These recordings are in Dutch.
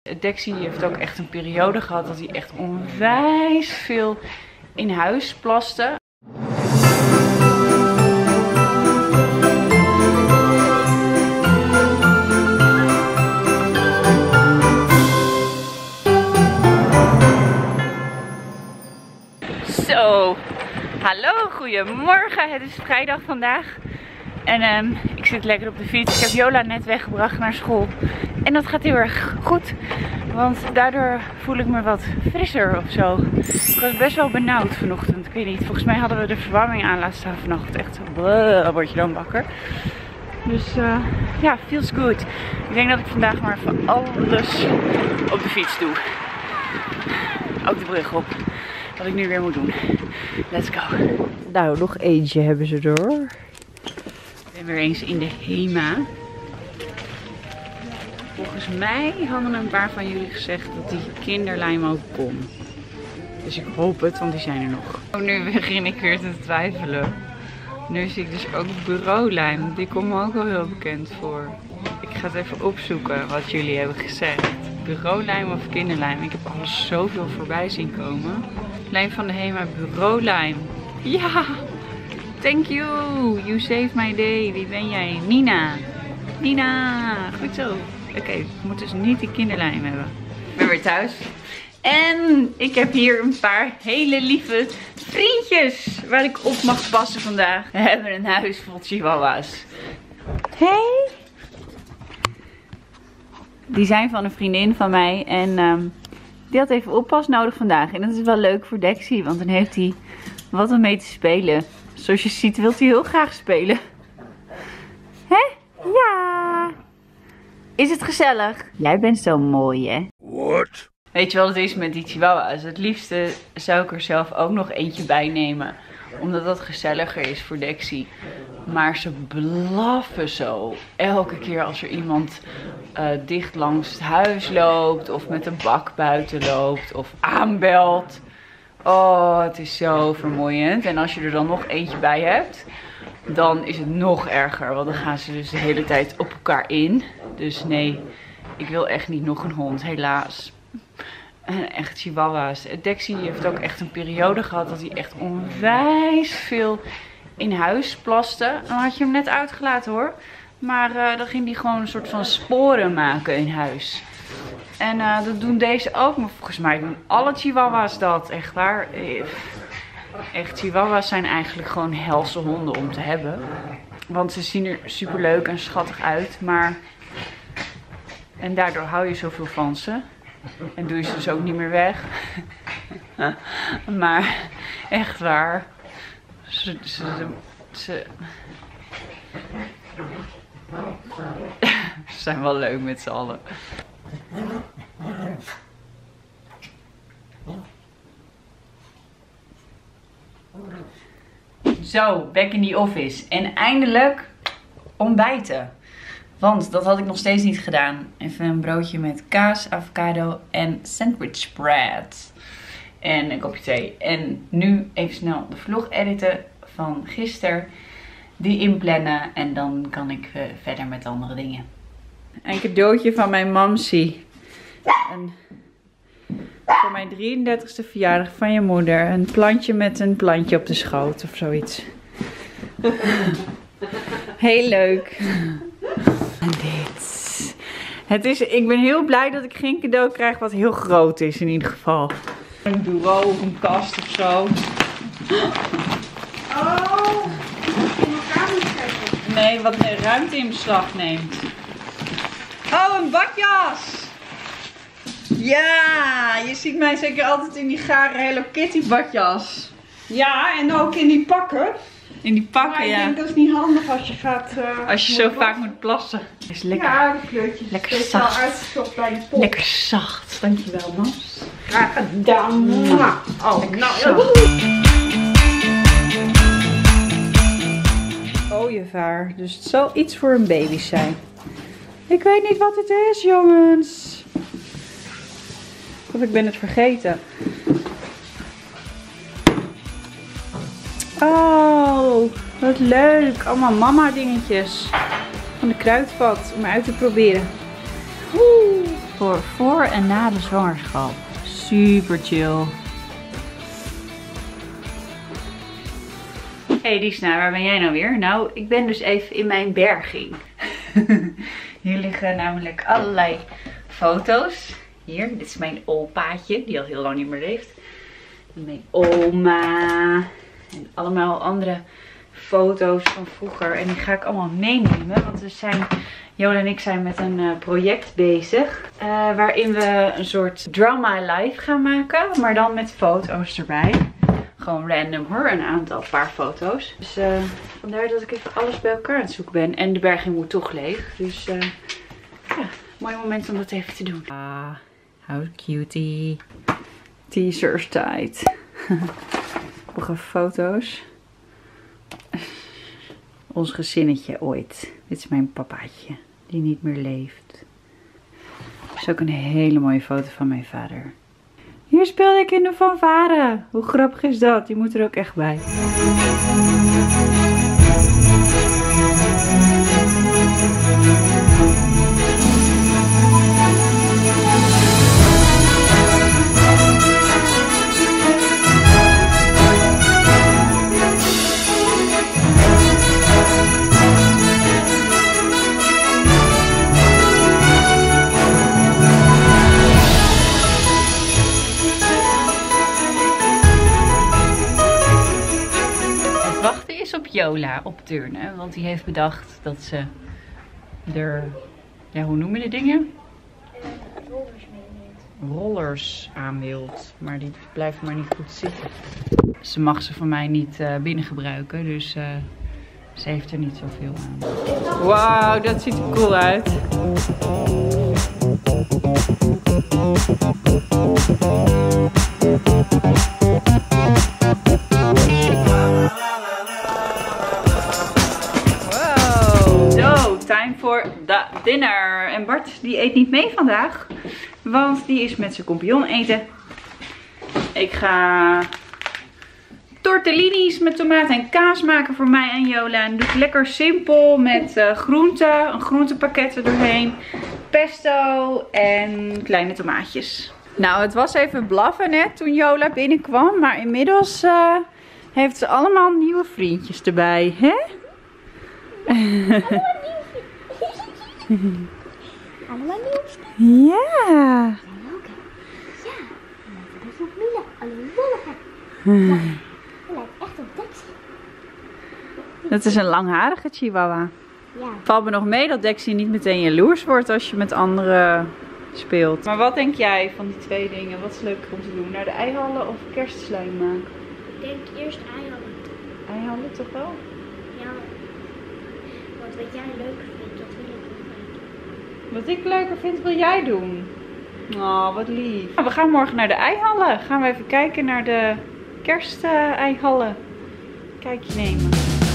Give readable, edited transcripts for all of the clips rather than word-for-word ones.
Dexy heeft ook echt een periode gehad dat hij echt onwijs veel in huis plaste. Zo, hallo, goedemorgen. Het is vrijdag vandaag. En ik zit lekker op de fiets. Ik heb Jola net weggebracht naar school. En dat gaat heel erg goed. Want daardoor voel ik me wat frisser of zo. Ik was best wel benauwd vanochtend. Ik weet niet, volgens mij hadden we de verwarming aan laten staan vannacht. Echt, word je dan wakker. Dus ja, feels good. Ik denk dat ik vandaag maar even alles op de fiets doe. Ook de brug op. Wat ik nu weer moet doen. Let's go. Nou, nog eentje hebben ze door. Ik ben weer eens in de HEMA. Volgens mij hadden een paar van jullie gezegd dat die kinderlijm ook kon. Dus ik hoop het, want die zijn er nog. Oh, nu begin ik weer te twijfelen. Nu zie ik dus ook bureaulijm. Die komt me ook wel heel bekend voor. Ik ga het even opzoeken wat jullie hebben gezegd. Bureaulijm of kinderlijm? Ik heb al zoveel voorbij zien komen. Lijm van de HEMA, bureaulijm. Ja! Thank you! You saved my day. Wie ben jij? Nina! Nina! Goed zo. Oké, we moeten dus niet die kinderlijm hebben. Ik ben weer thuis. En ik heb hier een paar hele lieve vriendjes waar ik op mag passen vandaag. We hebben een huis vol chihuahua's. Hey! Die zijn van een vriendin van mij en die had even oppas nodig vandaag. En dat is wel leuk voor Dexy, want dan heeft hij wat om mee te spelen. Zoals je ziet wil hij heel graag spelen. Hè? Ja! Is het gezellig? Jij bent zo mooi, hè? What? Weet je wat het is met die chihuahua's? Het liefste zou ik er zelf ook nog eentje bij nemen. Omdat dat gezelliger is voor Dexy. Maar ze blaffen zo. Elke keer als er iemand dicht langs het huis loopt. Of met een bak buiten loopt. Of aanbelt. Oh, het is zo vermoeiend. En als je er dan nog eentje bij hebt. Dan is het nog erger. Want dan gaan ze dus de hele tijd op elkaar in. Dus nee, ik wil echt niet nog een hond. Helaas. Echt chihuahua's. Dexy heeft ook echt een periode gehad dat hij echt onwijs veel in huis plaste. Dan had je hem net uitgelaten hoor. Maar dan ging hij gewoon een soort van sporen maken in huis. En dat doen deze ook. Maar volgens mij doen alle chihuahua's dat. Echt waar. Echt, chihuahua's zijn eigenlijk gewoon helse honden om te hebben. Want ze zien er super leuk en schattig uit. Maar... En daardoor hou je zoveel van ze. En doe je ze dus ook niet meer weg. Maar echt waar. Ze zijn wel leuk met z'n allen. Zo, back in the office. En eindelijk ontbijten. Want dat had ik nog steeds niet gedaan. Even een broodje met kaas, avocado en sandwich bread. En een kopje thee. En nu even snel de vlog editen van gisteren. Die inplannen. En dan kan ik verder met andere dingen. Een cadeautje van mijn mamsie. Voor mijn 33e verjaardag van je moeder. Een plantje met een plantje op de schoot of zoiets. Heel leuk. En dit. Ik ben heel blij dat ik geen cadeau krijg wat heel groot is in ieder geval. Een bureau of een kast of zo. Oh, in elkaar moet trekken. Nee, wat de ruimte in beslag neemt. Oh, een badjas. Ja, je ziet mij zeker altijd in die gare Hello Kitty badjas. Ja, en ook in die pakken. In die pakken, maar ja. ik denk dat is niet handig als je gaat... als je zo vaak moet plassen. Is lekker. Ja, de kleurtjes. Lekker speciaal zacht. uitgezocht bij de pot. Lekker zacht. Dankjewel, Mams. Graag gedaan. Oh, lekker nou, zacht. Ooievaar. Dus het zal iets voor een baby zijn. Ik weet niet wat het is, jongens. Of ik ben het vergeten. Oh, wat leuk. Allemaal mama dingetjes. Van de kruidvat om uit te proberen. Oeh, voor en na de zwangerschap. Super chill. Hey Liesna, waar ben jij nou weer? Nou, ik ben dus even in mijn berging. Hier liggen namelijk allerlei foto's. Hier, dit is mijn opaatje, die al heel lang niet meer leeft. En mijn oma. En allemaal andere foto's van vroeger. En die ga ik allemaal meenemen. Want Jola en ik zijn met een project bezig. Waarin we een soort drama live gaan maken. Maar dan met foto's erbij. Gewoon random hoor, een paar foto's. Dus vandaar dat ik even alles bij elkaar aan het zoeken ben. En de berging moet toch leeg. Dus ja, mooi moment om dat even te doen. Ah, how cutie. Teasers tijd. Nog even foto's. Ons gezinnetje ooit. Dit is mijn papaatje, die niet meer leeft. Er is ook een hele mooie foto van mijn vader. Hier speelde ik in de fanfare. Hoe grappig is dat? Die moet er ook echt bij. Op Jola op turnen, want die heeft bedacht dat ze er, ja, hoe noem je de dingen? Rollers aan wilt, maar die blijven maar niet goed zitten. Ze mag ze van mij niet binnen gebruiken, dus ze heeft er niet zoveel aan. Wauw, dat ziet er cool uit. Time voor de dinner. En Bart die eet niet mee vandaag. Want die is met zijn compagnon eten. Ik ga tortellini's met tomaat en kaas maken voor mij en Jola. En doe ik lekker simpel met groenten. Een groentepakket er doorheen. Pesto en kleine tomaatjes. Nou, het was even blaffen net toen Jola binnenkwam. Maar inmiddels heeft ze allemaal nieuwe vriendjes erbij. Hè? Allemaal nieuws. Ja. Ja, dat is nog Mila. Alleen wolliger. Hij lijkt echt op Dexy. Dat is een langharige chihuahua. Ja. Valt me nog mee dat Dexy niet meteen jaloers wordt als je met anderen speelt. Maar wat denk jij van die twee dingen? Wat is leuker om te doen? Naar de eihallen of kerstslime maken? Ik denk eerst eihallen. Eihallen toch wel? Ja. Want wat jij leuker vindt, dat wil ik ook weten. Wat ik leuker vind, wil jij doen. Oh, wat lief. We gaan morgen naar de eihallen. Gaan we even kijken naar de kerst-eihallen. Kijkje nemen.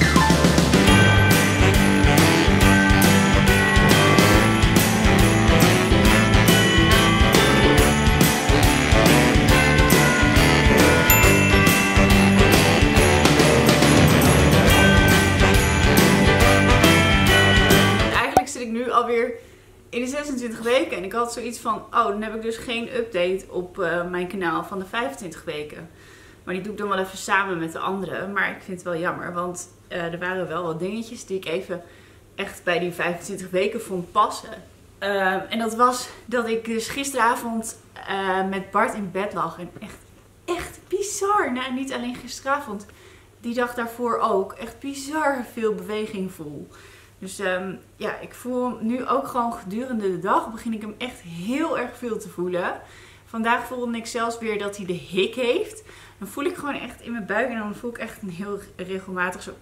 Eigenlijk zit ik nu alweer in de 26 weken. En ik had zoiets van, oh, dan heb ik dus geen update op mijn kanaal van de 25 weken. Maar die doe ik dan wel even samen met de anderen. Maar ik vind het wel jammer, want er waren wel wat dingetjes die ik even echt bij die 25 weken vond passen. En dat was dat ik dus gisteravond met Bart in bed lag. En echt bizar. Nou, niet alleen gisteravond, die dag daarvoor ook. Echt bizar veel beweging voel. Dus ja, ik voel nu ook gewoon gedurende de dag begin ik hem echt heel erg veel te voelen. Vandaag voelde ik zelfs weer dat hij de hik heeft. Dan voel ik gewoon echt in mijn buik en dan voel ik echt een heel regelmatig zo.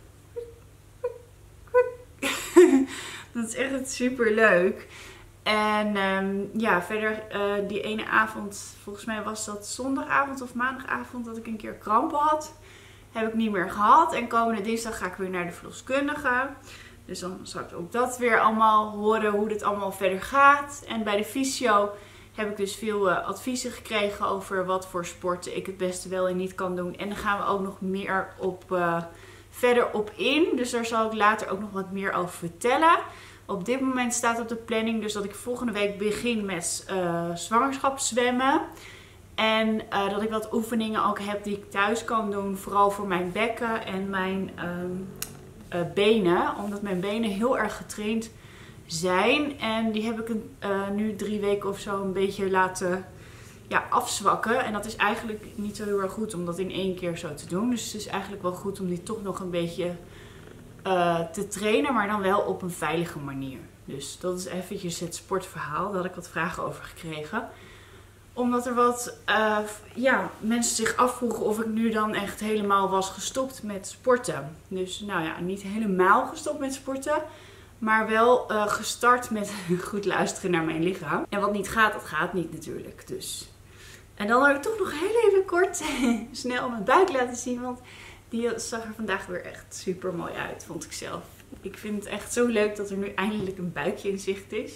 Dat is echt super leuk. En ja, verder die ene avond, volgens mij was dat zondagavond of maandagavond dat ik een keer krampen had. Heb ik niet meer gehad. En komende dinsdag ga ik weer naar de verloskundige. Dus dan zal ik ook dat weer allemaal horen hoe dit allemaal verder gaat. En bij de fysio heb ik dus veel adviezen gekregen over wat voor sporten ik het beste wel en niet kan doen. En daar gaan we ook nog meer op verder op in. Dus daar zal ik later ook nog wat meer over vertellen. Op dit moment staat op de planning dus dat ik volgende week begin met zwangerschapszwemmen. En dat ik wat oefeningen ook heb die ik thuis kan doen. Vooral voor mijn bekken en mijn benen. Omdat mijn benen heel erg getraind zijn. En die heb ik nu 3 weken of zo een beetje laten afzwakken. En dat is eigenlijk niet zo heel erg goed om dat in 1 keer zo te doen. Dus het is eigenlijk wel goed om die toch nog een beetje te trainen. Maar dan wel op een veilige manier. Dus dat is eventjes het sportverhaal. Daar had ik wat vragen over gekregen. Omdat er wat mensen zich afvroegen of ik nu dan echt helemaal was gestopt met sporten. Dus nou ja, niet helemaal gestopt met sporten. Maar wel gestart met goed luisteren naar mijn lichaam. En wat niet gaat, dat gaat niet natuurlijk. Dus. En dan wil ik toch nog heel even kort snel mijn buik laten zien. Want die zag er vandaag weer echt super mooi uit, vond ik zelf. Ik vind het echt zo leuk dat er nu eindelijk een buikje in zicht is.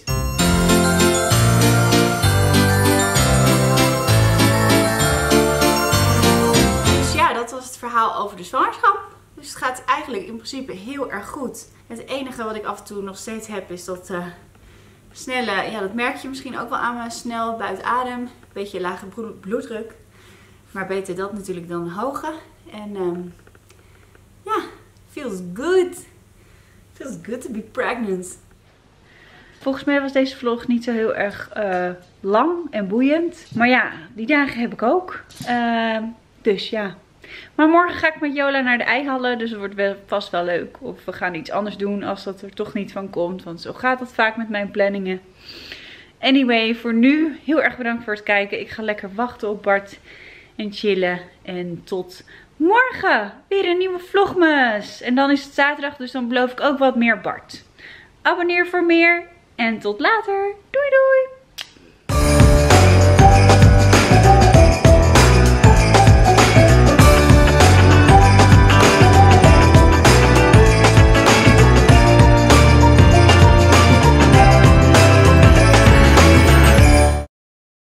Dus ja, dat was het verhaal over de zwangerschap. Dus het gaat eigenlijk in principe heel erg goed. Het enige wat ik af en toe nog steeds heb is dat snelle, dat merk je misschien ook wel aan me, snel buiten adem. Beetje lage bloeddruk. Maar beter dat natuurlijk dan hoge. En feels good. Feels good to be pregnant. Volgens mij was deze vlog niet zo heel erg lang en boeiend. Maar ja, die dagen heb ik ook. Dus ja. Maar morgen ga ik met Jola naar de ijshallen. Dus het wordt vast wel leuk. Of we gaan iets anders doen als dat er toch niet van komt. Want zo gaat dat vaak met mijn planningen. Anyway, voor nu heel erg bedankt voor het kijken. Ik ga lekker wachten op Bart en chillen. En tot morgen weer een nieuwe vlogmas. En dan is het zaterdag, dus dan beloof ik ook wat meer Bart. Abonneer voor meer. En tot later. Doei doei!